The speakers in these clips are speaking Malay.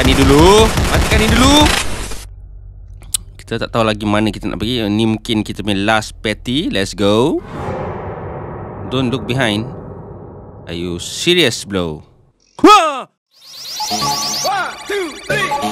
ni dulu. Matikan ni dulu. Kita tak tahu lagi mana kita nak pergi. Ni mungkin kita punya last patty. Let's go. Don't look behind. Are you serious, bro? Wah! 1, 2,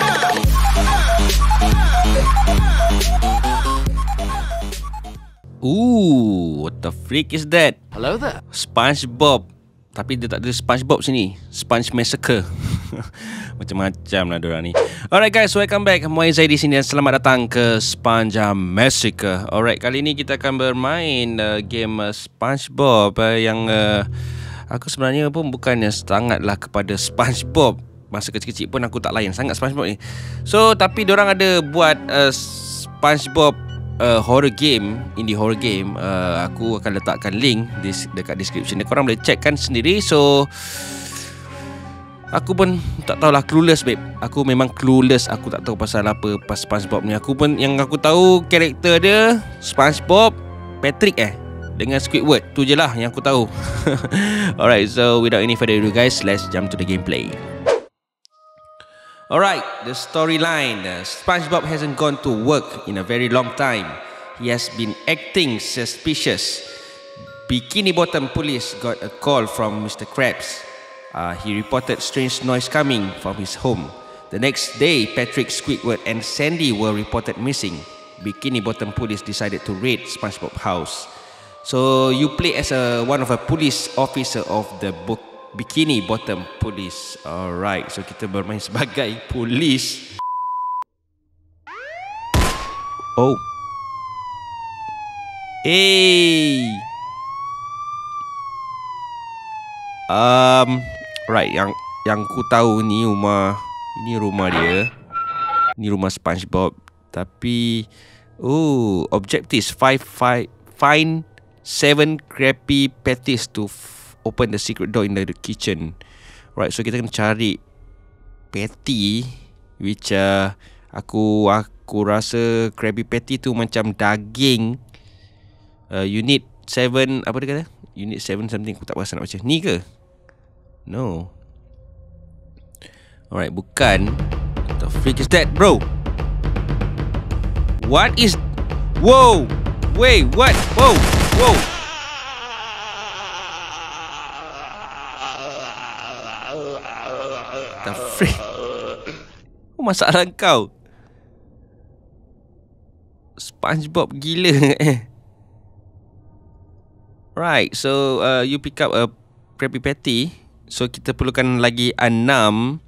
3. What the freak is that? Hello there. SpongeBob. Tapi dia tak ada SpongeBob sini. Sponge Massacre. Macam-macam lah diorang ni. Alright guys, welcome back. Muaz Zaidi sini dan selamat datang ke Sponge Massacre. Alright, kali ni kita akan bermain game SpongeBob yang aku sebenarnya pun bukannya sangatlah kepada SpongeBob. Masa kecil-kecil pun aku tak layan sangat SpongeBob ni. So, tapi diorang ada buat SpongeBob horror game, indie horror game. Aku akan letakkan link dekat description. Korang boleh check kan sendiri. So aku pun tak tahulah, clueless babe. Aku memang clueless. Aku tak tahu pasal apa pas SpongeBob ni. Aku pun yang aku tahu karakter dia SpongeBob, Patrick dengan Squidward. Tu je lah yang aku tahu. Alright, so without any further ado guys, let's jump to the gameplay. Alright, the storyline. SpongeBob hasn't gone to work in a very long time. He has been acting suspicious. Bikini Bottom police got a call from Mr. Krabs. He reported strange noise coming from his home. The next day, Patrick, Squidward and Sandy were reported missing. Bikini Bottom police decided to raid SpongeBob's house. So you play as one of a police officer of the Bikini Bottom Police. Alright, so kita bermain sebagai polis. Oh. Hey. Right, yang ku tahu ni rumah dia. Ni rumah SpongeBob. Tapi objectives find 7 Krabby Patties to open the secret door in the kitchen. Right, so kita kena cari patty, which aku rasa Krabby Patty tu macam daging. Unit 7, apa dia kata? Unit 7 something, aku tak rasa nak baca. Ni ke? No. Alright, bukan. What the freak is that, bro? What is... Whoa! Wait, what? Whoa! Whoa! The freak? Apa masalah kau? SpongeBob gila Right, so you pick up a Krabby Patty. So kita perlukan lagi 6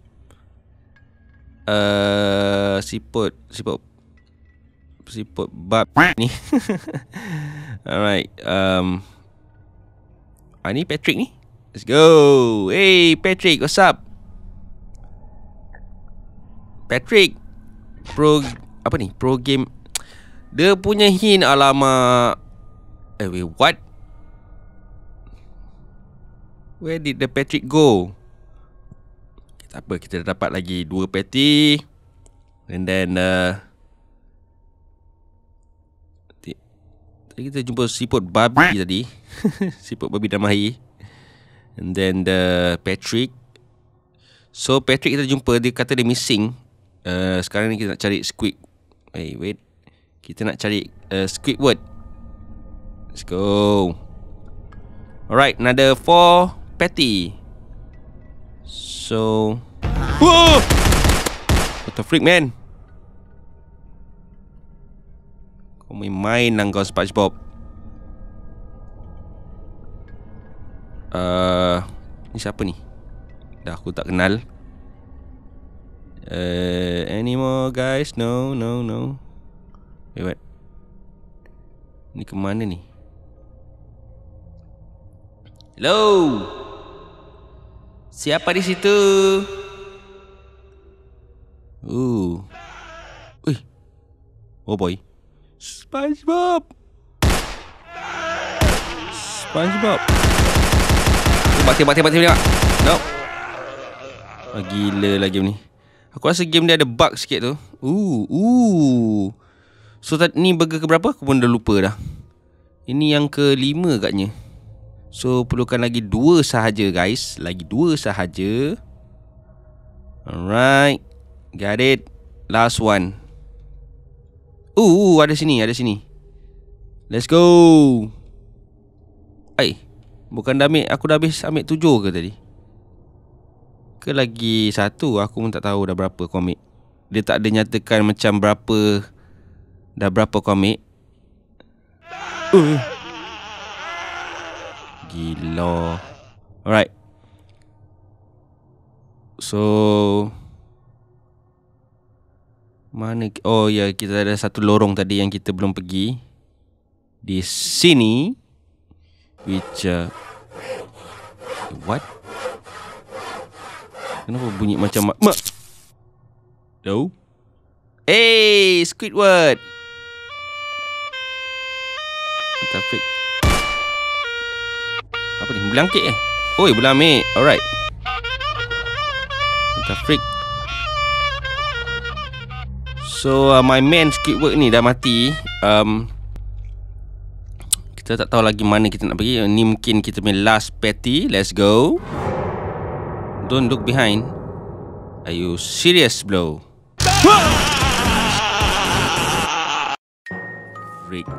siput bab ni. Alright, ni Patrick ni. Let's go. Hey Patrick, what's up? Patrick, pro game. Dia punya hint, alamak. Wait, what? Where did the Patrick go? Tak apa, kita dah dapat lagi 2 patty. And then tadi kita jumpa siput babi tadi. Siput babi dan mahi. And then the Patrick. So Patrick kita jumpa, dia kata dia missing. Sekarang ni kita nak cari wait. Kita nak cari Squidward. Let's go. Alright, another 4 patty. So, whoa! What the freak, man? Kau main lah kau SpongeBob. Ni siapa ni? Dah aku tak kenal. Any more guys? No. Wait, what? Ni ke mana ni? Hello? Siapa di situ? Oh boy. SpongeBob. Mati. No. Gila lah game ni. Aku rasa game dia ada bug sikit tu. So ni burger keberapa? Aku pun dah lupa dah. Ini yang ke-5 agaknya. So perlukan lagi 2 sahaja guys. Lagi 2 sahaja. Alright. Got it. Last one. Ada sini, ada sini. Let's go. Bukan dah ambil, aku dah habis ambil 7 ke tadi? Ke lagi satu, aku pun tak tahu dah berapa aku ambil. Dia tak ada nyatakan macam berapa, dah berapa aku ambil. Gila. Alright. So mana? Oh ya, kita ada satu lorong tadi yang kita belum pergi. Di sini. Which what? Kenapa bunyi macam No. Hey, Squidward. What the freak? Apa ni? Boleh angkit Oi, boleh ambil. Alright. What the freak? So my man Squidward ni dah mati. Kita tak tahu lagi mana kita nak pergi. Ni mungkin kita punya last patty. Let's go. Don't look behind. Are you serious, bro? Freak.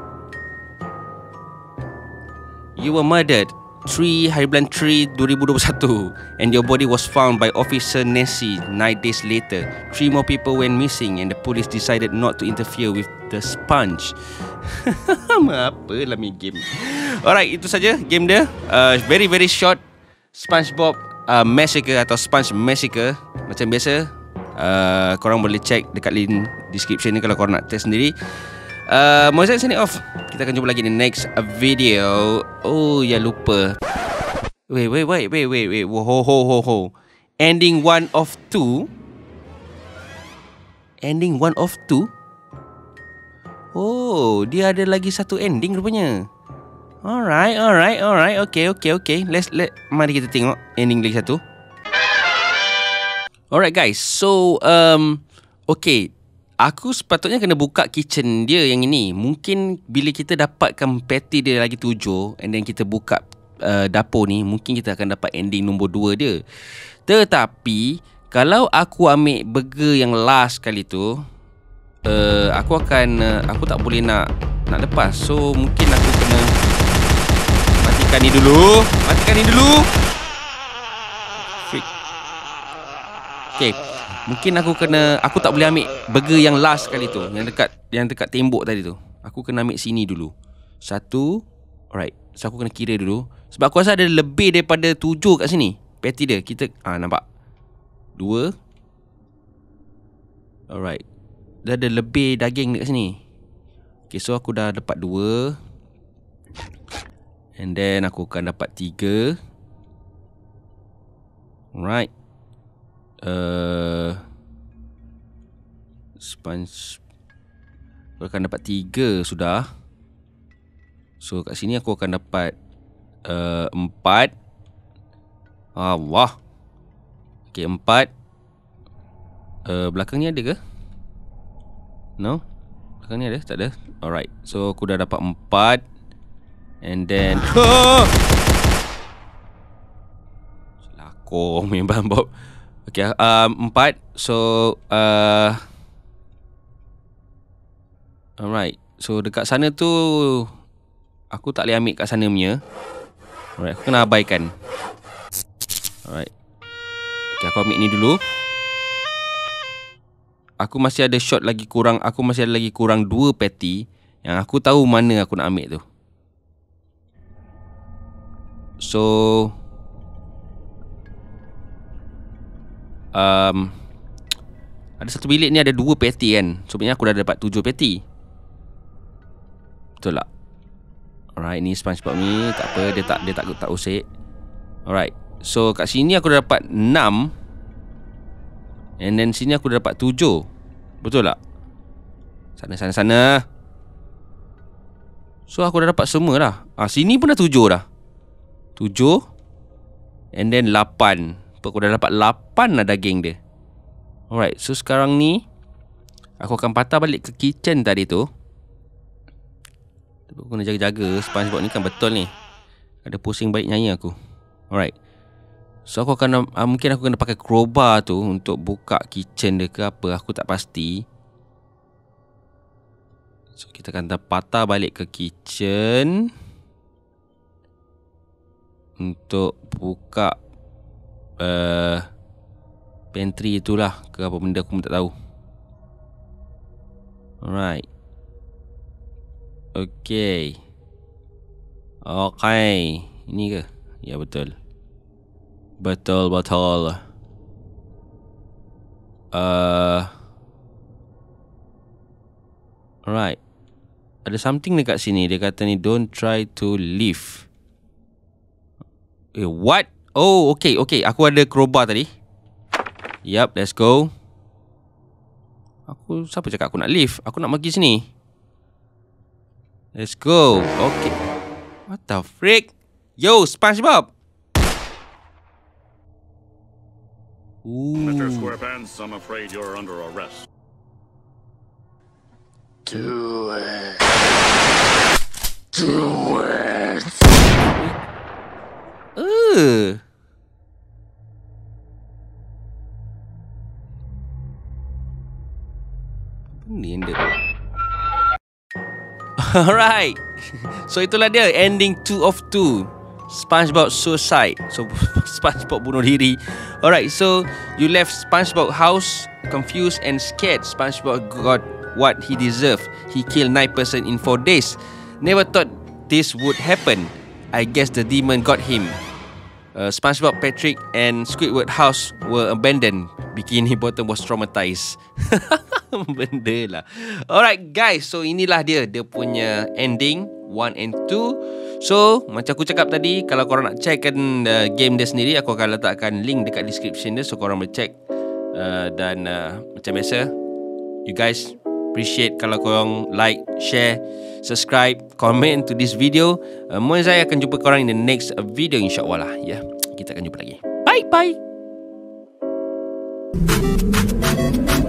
You were murdered 3 Hari Bulan 3 2021 and your body was found by Officer Nancy 9 days later. 3 more people went missing and the police decided not to interfere with the sponge. Apalah main game. Alright, itu saja game dia. Very very short. SpongeBob Massacre atau Sponge Massacre. Macam biasa, korang boleh check dekat link description ni kalau korang nak test sendiri. Moizan sini off. Kita akan jumpa lagi di next video. Oh ya, lupa. Wait. Ho. Ending 1 of 2. Ending 1 of 2. Oh, dia ada lagi satu ending rupanya. Alright. Okay. Mari kita tengok ending lagi satu. Alright guys. So okay, aku sepatutnya kena buka kitchen dia yang ini. Mungkin bila kita dapatkan patty dia lagi 7 and then kita buka dapur ni, mungkin kita akan dapat ending nombor 2 dia. Tetapi kalau aku ambil burger yang last kali tu, aku tak boleh nak lepas. So mungkin aku kena matikan ni dulu. Freak. Okay, mungkin aku tak boleh ambil burger yang last kali tu, yang dekat tembok tadi tu. Aku kena ambil sini dulu. 1. Alright. So aku kena kira dulu. Sebab aku rasa ada lebih daripada 7 kat sini patty dia. Kita nampak 2. Alright. Dah ada lebih daging dekat sini. Okay, so aku dah dapat 2. And then aku akan dapat 3. Alright. Sponge. Aku akan dapat 3 sudah. So kat sini aku akan dapat 4. Allah. Okay, 4. Belakang ni ada ke? No? Belakang ni ada? Tak ada? Alright. So aku dah dapat 4. And then Selakor main bambop. Okay, 4. So alright. So dekat sana tu aku tak boleh ambil kat sana punya. Alright, aku kena abaikan. Alright. Okay, aku ambil ni dulu. Aku masih ada shot lagi kurang. Aku masih ada lagi kurang 2 patty yang aku tahu mana aku nak ambil tu. So ada satu bilik ni ada 2 patty kan. So sebenarnya aku dah dapat 7 patty. Betul tak? Alright, ni SpongeBob ni tak apa, dia tak usik. Alright. So kat sini aku dah dapat 6. And then sini aku dah dapat 7. Betul tak? Sana. So aku dah dapat semua dah. Sini pun dah 7 dah. 7. And then 8. Aku dah dapat 8 lah daging dia. Alright, so sekarang ni aku akan patah balik ke kitchen tadi tu. Aku kena jaga-jaga SpongeBob ni kan betul ni. Ada pusing baik nyanyi aku. Alright. So aku akan mungkin aku kena pakai crowbar tu untuk buka kitchen dia ke apa, aku tak pasti. So kita akan patah balik ke kitchen untuk buka pantry itulah ke apa benda aku pun tak tahu. Alright. Okay. Ini ke? Ya betul. Betul. Alright. Ada something dekat sini. Dia kata ni, don't try to leave. What? Oh, okay. Aku ada crowbar tadi. Yup, let's go. Siapa cakap aku nak leave? Aku nak pergi sini. Let's go. Okay. What the freak? Yo, SpongeBob. Mr. SquarePants, I'm afraid you're under arrest. Do it. Alright. So itulah dia ending 2 of 2. SpongeBob suicide. So SpongeBob bunuh diri. Alright, so you left SpongeBob house confused and scared. SpongeBob got what he deserved. He killed 9 person in 4 days. Never thought this would happen. I guess the demon got him. SpongeBob, Patrick and Squidward house were abandoned. Bikini Bottom was traumatized. Benda lah. Alright guys, so inilah dia punya ending 1 and 2. So macam aku cakap tadi, kalau korang nak checkkan game dia sendiri, aku akan letakkan link dekat description dia, so korang boleh check. Dan macam biasa, you guys appreciate kalau korang like, share, subscribe, comment to this video. Moi Zai akan jumpa korang in the next video insyaAllah lah. Ya, kita akan jumpa lagi. Bye bye.